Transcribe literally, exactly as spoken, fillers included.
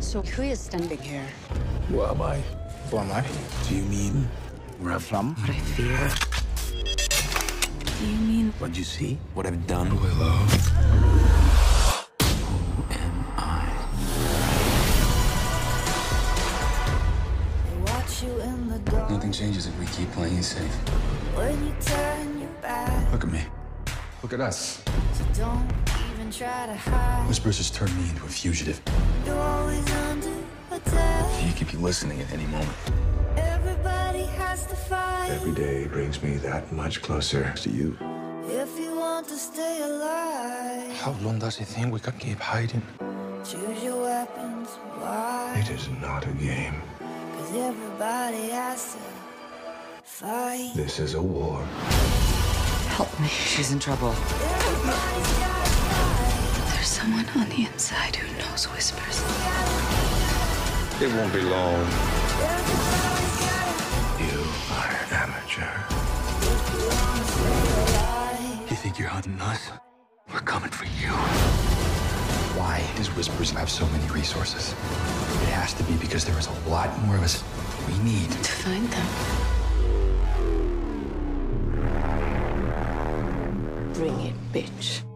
So who is standing here? Who am I? Who am I? Do you mean where I'm from? What I fear. Do you mean What you see? What I've done? Willow. Who am I? Watch you in the dark. Nothing changes if we keep playing it safe. When you turn your back, Look at me. Look at us. so don't even try to hide. Whispers has turned me into a fugitive. You're always under attack. You could be listening at any moment. Everybody has to fight. Every day brings me that much closer to you. If you want to stay alive, How long does he think we can keep hiding? choose your weapons. Why? It is not a game. Cause everybody has to fight. This is a war. help me? She's in trouble. Everybody's gotta fight. There's someone on the inside who knows whispers. It won't be long. Everybody's gotta You are amateur. fight. You think you're hunting us? We're coming for you. Why does Whispers have so many resources? It has to be because there is a lot more of us we need. To find them. Bring it, bitch.